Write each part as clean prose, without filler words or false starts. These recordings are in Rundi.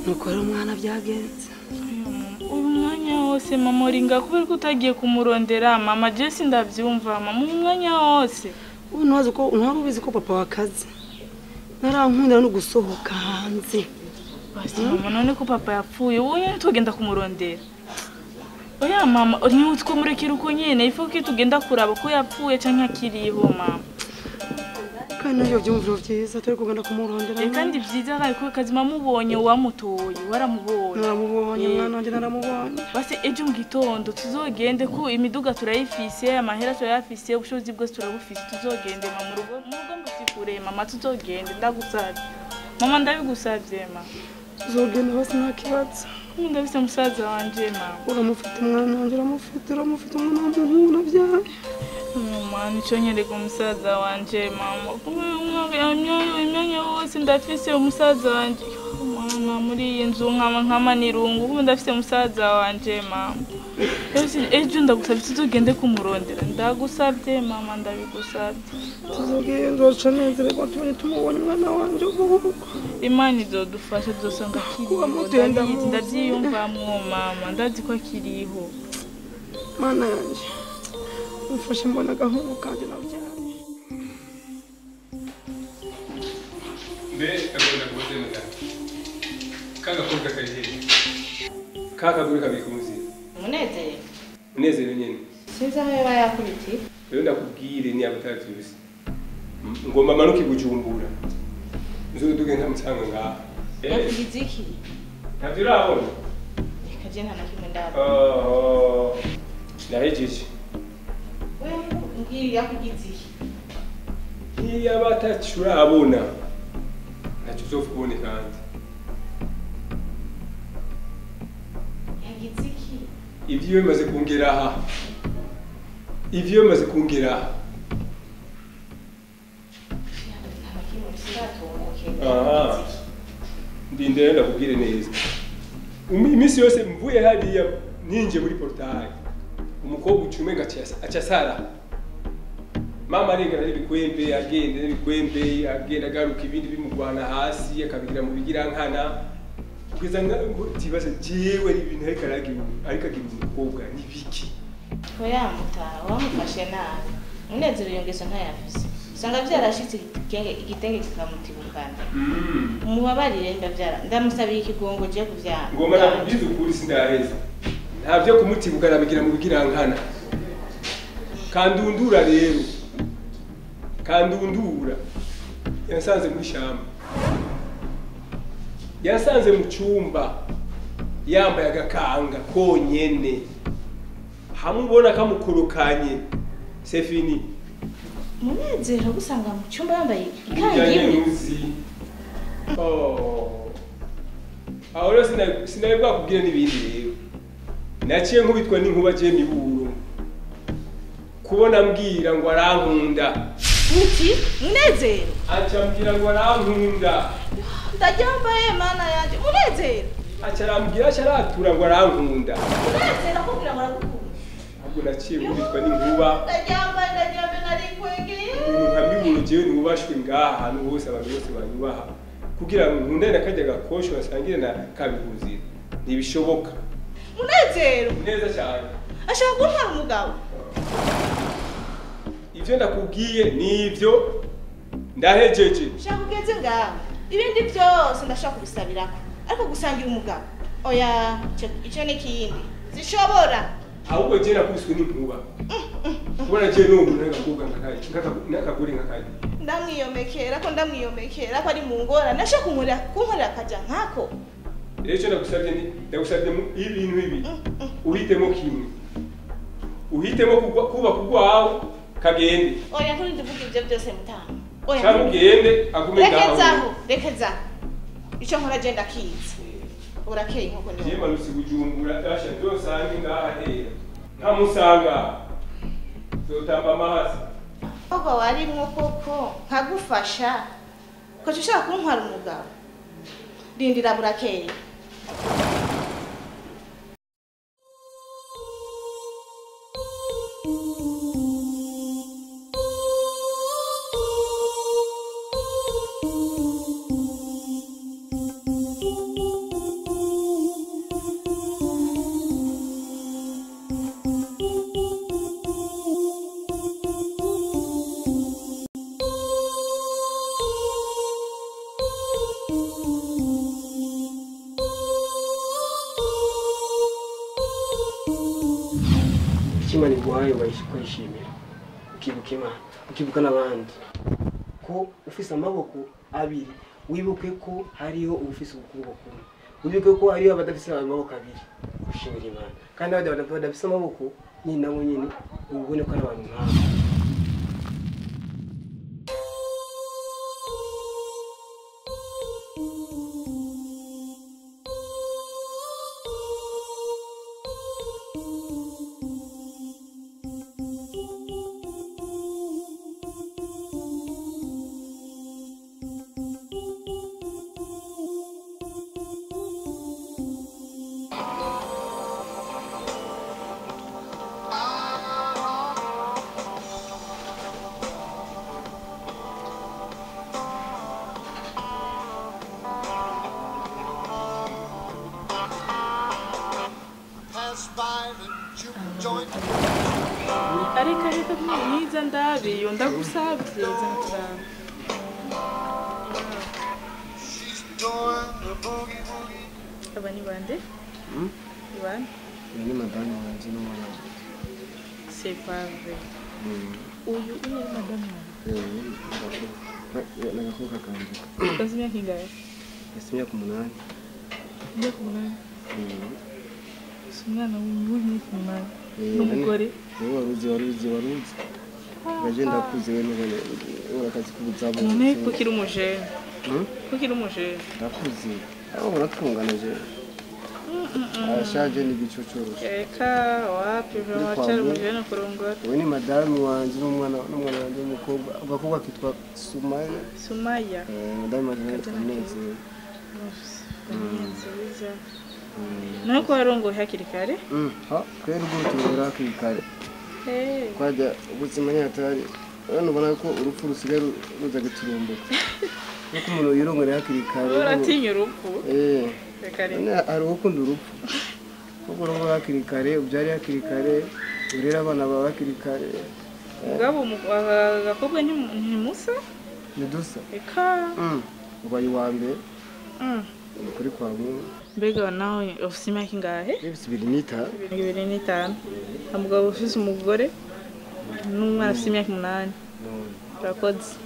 nuko rero umwana byagenze. Uyu mwanya wose mama ringa kubera ko utagiye kumurondera mama Jesse ndabyumva mama uyu mwanya wose. Unazi ko ubizi ko papa wakaze. Narankundira no gusohoka hanze. Basi mama none ko papa yapfuye ubu nyine tugenda kumurondera. Oya mama uri utwo murekera uko nyene ifo ko tugenda kuraba ko yapfuye canke akiriho mama. Kandi navyo byumviro byiza turi kugenda kumurondera. Kandi byiza ariko kazima mubonye wamutoye waramubonye. Naramubonye mwana wanje naramubonye. Basi ejo mu gitondo tuzogende ko imiduga turayifise amahera turayafise ubushobozi bwose turabufise tuzogende mama mu rugo mbusikure mama tuzogende ndagusabye. Mama ndabigusabye mama. Tuzogenda hose nta kibazo. Ndabise musaza wanje mama. Uramufite umwana wanje uramufite umwana w'umuhungu navyaye. Mama nico nyereka umusaza wanje mama. Imyanya wose ndafise umusaza wanje. Mama muri iyi nzu nkama nirungu kuko ndafise umusaza wanje mama. Ejo ndagusabye tuzogende kumurondera ndagusabye mama ndabigusabye. Tuzogenda nzoca nezerwa tubone tumubonye umwana wanje w'umuhungu. Imana izodufasha tuzosanga kiriho ndabyiyumvamwo mama ndazi ko akiriho. Mana yanje umfashe mbona agahungu kanje navyaye. Mbe agomba kubaza muganga. Kagakobwa kari hehe? Kakaguru kabiri kumuzira. Munezero nyene. Sinzi aho yaba yakubitiye. Rero ndakubwire ni abatavyusi. Ngomba manuka Bujumbura. Nzoduge nkamutsanga ngaha. Yakugize iki? Ntavyo urabona? Reka je nta na kimwe ndaba. Ndahejeje. Wewe ngiye yakugize iki? Niyo abatacurabona. Ntacyo uzofubone kandi. Yagize iki? Ivyo bimaze kungera aha. Ivyo bimaze kungera aha. Aha. Ndindera ndakubwire neza. Imisi yose mvuye hariya ninje muri portail. Umukobwa ucume gacha sara. Mama arenga ari bikwembe agenda garuka ibindi bimugwana hasi akabigira mu bigira nkana. Kugeza tibaza jewe ibintu ariko agira umukobwa nibiki. Oya mutaha wamufashe nabi. Munezero yongeso ntayafise. Usanga vyarashitse igitenge kikamutibukana. Mubabarire ndavyara. Ndamusabiye ikigongo je kuvyara. Ngoma nakubwiza ukuri sindaheza. Ntavyo kumutibukana bigira mu bigira nkana. Kandundura rero. Kandundura. Yasanze muri shamba. Yasanze mu cyumba yambaye agakanga konyene. Hamubona kamukurukanye. C'est fini. Munezero gusanga mu cyumba yambaye ikangi. Ahora sinabwa kubwira nibindi rero. Naciye nkubitwa n'inkuba je miburo. Kubona mbwira ngo arankunda. Uti Munezero. Acha mbwira ngo arankunda. Ndajyambaye mana yanje Munezero. Acha arambwira aratura ngo arankunda. Munezero akubwira ngo arakunda. Ahubwo naciye nkubitwa n'inkuba. Ndajyambaye nari kwegeye. Nkamiburo jewe nubashwe ngaha ahantu hose abantu bose banyubaha. Kugira ngo nkunde nakajya gakosho basangire na kabihuzira. Ntibishoboka. Munezero. Neza cyane. Ashaka kuntwara umugabo. Ivyo ndakubwiye nivyo ndahejeje. Shaka ugeze ngaho. Ibindi byose ndashaka kubisabirako. Ariko gusangira umugabo. Oya, icyo ni kindi. Zishobora. Ahubwo je nakubiswe n'inkuba. Ubona je no umuntu ngakubwa nakaguri ngakaje. Ndamwiyomekera ko ari mu ngora. Ndashaka kunkorera kaja nkako. Rero cyo ndagusabye ibintu ibi. Uhitemo kimwe. Uhitemo kuba kugwaho kagende. Oya nturinde uvuga ibyo byose mutanga. Oya cyamugende agume ngaho. Rekezaho. Icyo nkora je ndakiza. Urakeye nkoko nyo. Je manusi Bujumbura asha dosange ngaha hera. Nkamusanga. Zotamba amahasi. Oba warimwo koko nkagufasha. Ko ushaka kuntwara umugabo. Rindira burakeye. ishimana iguhaye ukayishimira ukibuka Imana ukibuka n'abandi ko ufise amaboko abiri wibuke ko hariho ufise ukuboko kumwe wibuke ko hariho abadafise amaboko abiri ushimira Imana kandi abandi badafise amaboko nyine nabo nyine ubone ko ari abantu nk'abo. ariko mwiza ndabiyo ndagusabye zaturana aba ni bande bande ni madame wanje n'umwana c'est pas vrai uyu ni madame nagakuka kanje kasimya kingahe yasimya ku munani umwana w'umunani n'umugore waruzi gaje ndakuze we none urakazi kubuzabo none kukira umujene ndakuze aho uratunganaje ashaje ni gicucuru eka wapi bacari umujene kurongora we ni madame wanje n'umwana wanje w'umukobwa agakobwa kitwa Sumaya madame wanje neza nawe ko warongoye hakiri kare kwera ubwo tubura hakiri kare kwajya ubuzima nyatari urabona ubona ko urupfu rusigaye ruza guturumbuka nuko umuntu yirongoreye hakiri kare uratinya urupfu hari ukunda urupfu kuko urongora hakiri kare ubyari hakiri kare urera abana bawe hakiri kare mugabo agakobwa ntimusa nidusa eka ubaye uwa mbere kuri kwa mu mbega nawe ufise imyaka ingahe? 25 umugabo ufise umugore n'umwana afise imyaka 8 urakoze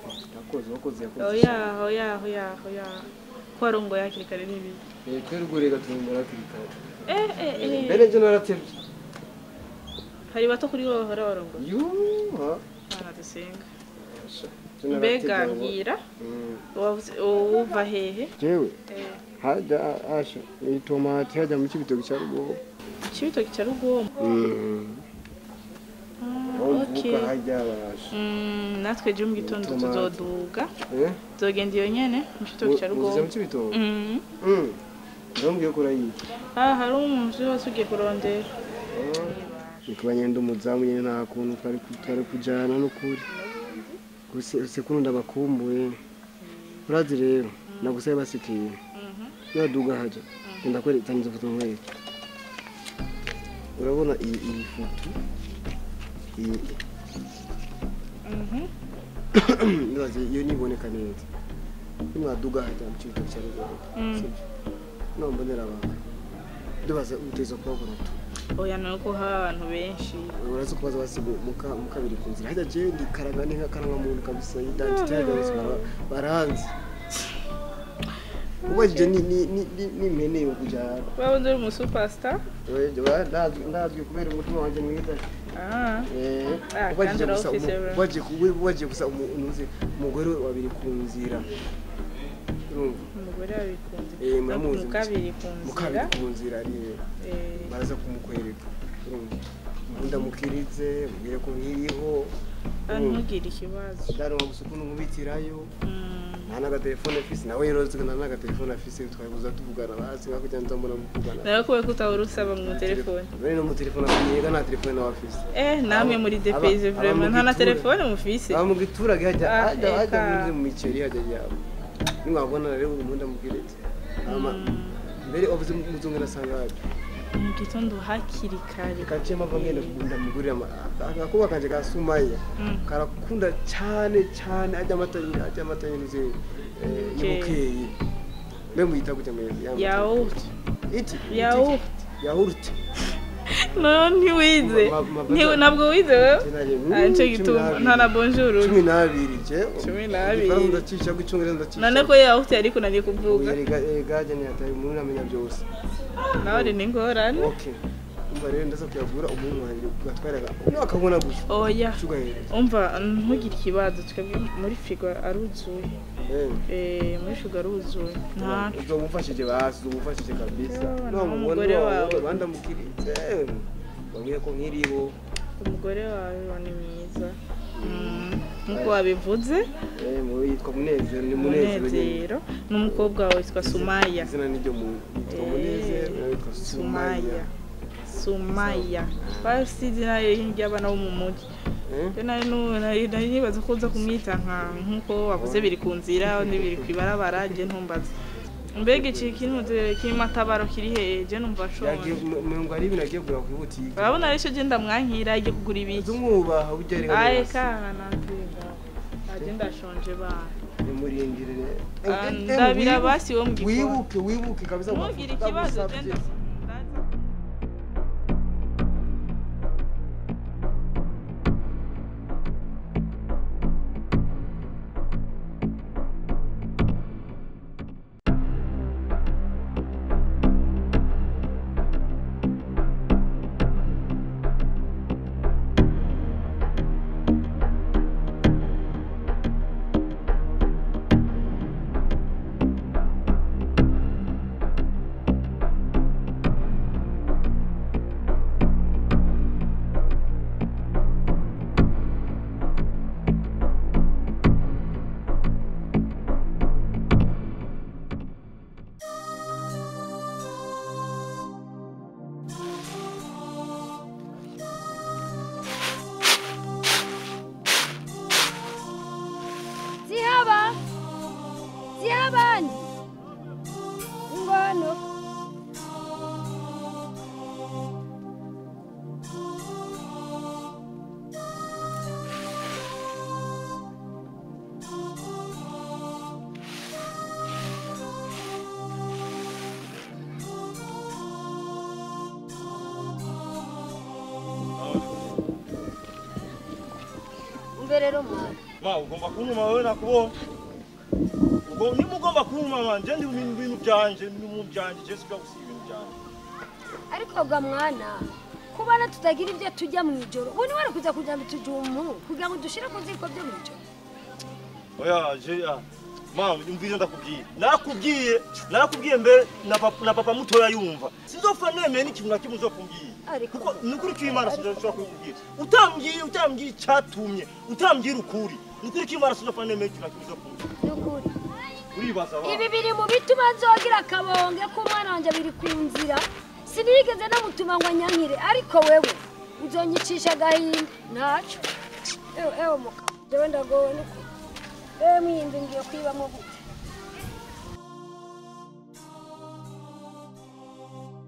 oya ko warongoye hakiri kare n'ibi twerugurega tumbura hakiri kare mbere nje naratevye hari bato kuri wowe hora warongoye aha dusenga mbega mbwira uva hehe jewe haja asha itomati haja mu kibitoki cya Rugomo okay haja basha natwe je mu gitondo tuzoduga tuzogenda iyo nyene mu kibitoki cya Rugomo mu kibitoki ndumviye kurayi hari umuntu wese ugiye kurondera ikubanyenda umuzamu nyene nta kuntu twari kujana no kuri gusa kuno ndabakumbuye urazi rero nagusaye basikiye yaduga haja ndenda kwerekana ifoto nk'iyi urabona iyi foto ndazi iyo niboneka neza nimwaduga haja mu cyito cya Rugomo no mbonera abantu dubaza uteza kwa burutu oya nuko abantu benshi urazi kubaza basibu mukabiri kunzira haja je ndikaranga ninka karanga muntu kabisa identity yaje baranzi ubajije ni mene yo kujara wabonye mu superstar weje ndazwi kubera umutima wanje mwiza ubajije gusa unuze umugore wabiri kunzira umugore wabikunze mukabiri kunzira ari baraza kumukwereka ndamukirize mbwira ko nkiriho ntugire ikibazo ndaro gusukuntu nkubitirayo nanaga telefone afise nawe yeroze nanaga telefone afise twabuza tuvugana basi ngakujya nzambona mukugana nawe ko utawuri usaba mu telefone bene no mu telefone afise na telefone nawe afise namwe muri DPZ vraiment nta na telefone mufise mu giturage hajya mu miceri hajya yabo nimwabona rero umuntu amubwiretse mbere obuze muzungu nasangaje mu gitondo hakiri kare kaje mavangenda kugunda mugurira agakuba kanje ka Sumaya karakunda cyane ajya amatanye nuze yibukeye mbe muyita gute mu yaourt no ntiwize ntabwo wize wewe nicyo gituma nta na bonjour 12 je 12 ndacisha gucyongereza ndacisha none ko yaho utari ariko nari kuvuga gaje ni ataye muri namenya byose nawe ni ngorane okay umva rero ndaza kuyagura umuntu wanjye gatwaraga akabona gusa oya umva ntugire ikibazo twebwe muri frigo aruzuye muri frigo aruzuye nta uzomufashije basi uzomufashije kabisa no mubone wawe bandamukiritse bamwe ko nkiriho umugore wawe ni mwiza nkuko wabivuze yitwa Munezero ni Munezero n'umukobwa wawe witwa Sumaya izina niryo yitwa Munezero yitwa Sumaya basi izina y'abana bo mu mujyi nari nibaza ko uza kumwita nkuko wavuze biri ku nzira n'ibiri kwibarabara je ntumbaza mbega iki kintu kimatabaro kiri heje numva shonje ngo ari ibintu agiye kugura ku butike urabona ari cyo genda mwankira agiye kugura ibiki zumwubaha ugere ngo aye kana ntinga agenda shonje ba nimurindire ndabira basi wo mu gikoni wibuke kabisa mugira ikibazo genda Zihabani ngono rero mwana ma ugomba kunyuma wewe nakubonye ubwo nimugomba kunyuma manje ndi mu bintu byanje je sika gusiba ibintu byanje ariko ga mwana kubana tutagira ibyo tujya mu ijoro ubu ni wari kuza kujyana tujumu kugira ngo dushire ku ziko byo mu ijoro oya je ma umvire nakubwiye mbere na papa mutoya yumva sizopfa nemeye n'ikintu na kimwe uzokumbwiye kuko nukuri kw'Imana sinzoshobora kukubwira utambwiye icyatumye utambwira ukuri nukuri kw'Imana sinzofa nemeye ikintu na kimwe uzokumbwira nukuri uribaza wa ibi biri mu bituma nzogira akabonge ko umwana wanje biri ku nzira sinigeze namutuma ngo anyankire ariko wewe uzonyicisha gahinda naco ewe muka jewe ndagowe nuko mwiyindi ngiye kwibamo